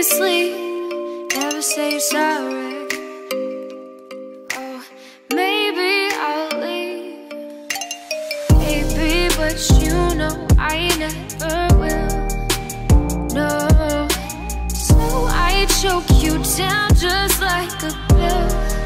sleep, never say you're sorry. Oh, maybe I'll leave, maybe, but you know I never will. No, so I choke you down just like a pill.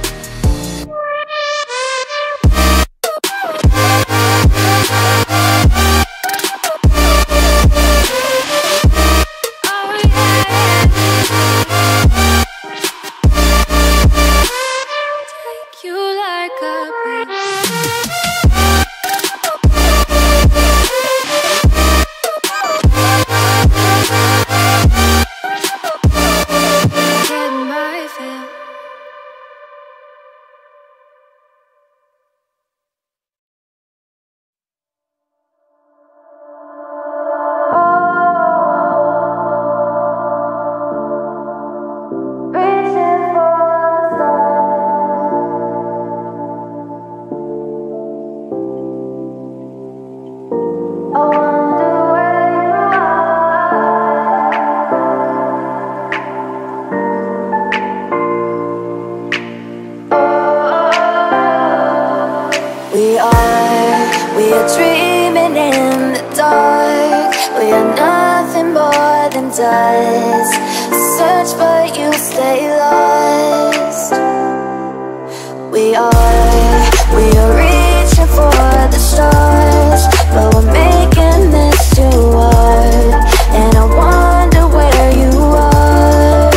We are dreaming in the dark. We are nothing more than dust. Search but you stay lost. We are reaching for the stars, but we're making this too hard. And I wonder where you are,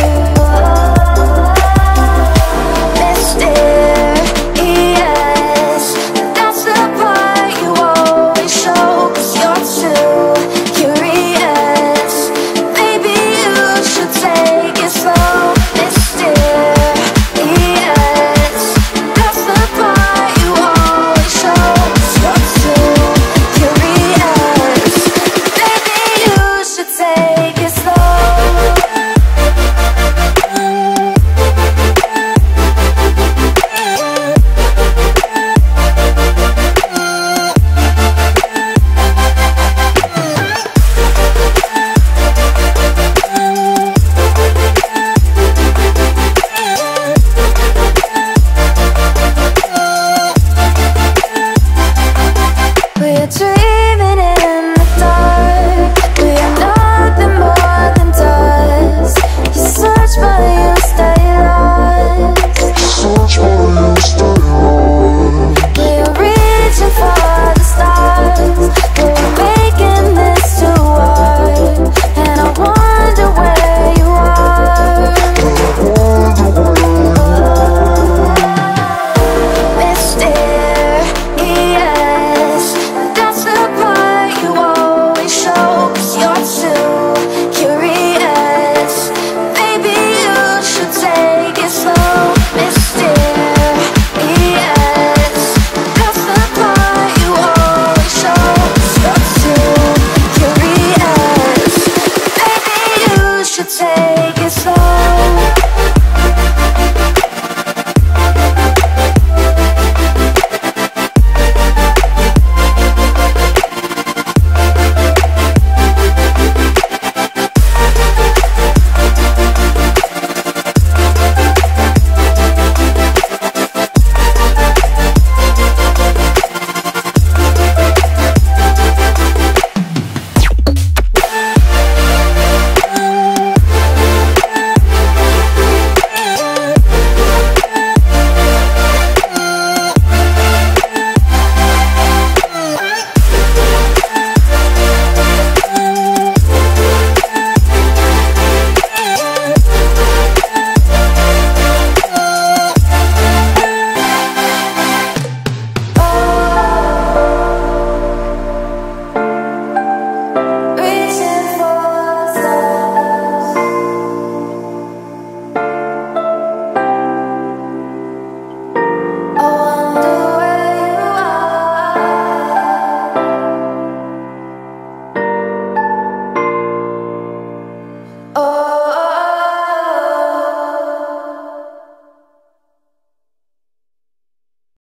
mysterious. That's the part you always show, 'cause you're too curious. Maybe you should take it slow, mysterious. That's the part you always show, 'cause you're too curious. Maybe you should take it slow. We're dreaming in the dark. We are nothing more than dust. You search but you stay lost. We are reaching for the stars, but we're making this too hard. And I wonder where you are, mysterious. That's the part you always show, 'cause you're too curious. Maybe you should take it slow, mysterious. That's the part you always show, 'cause you're too curious. Maybe you should take it slow.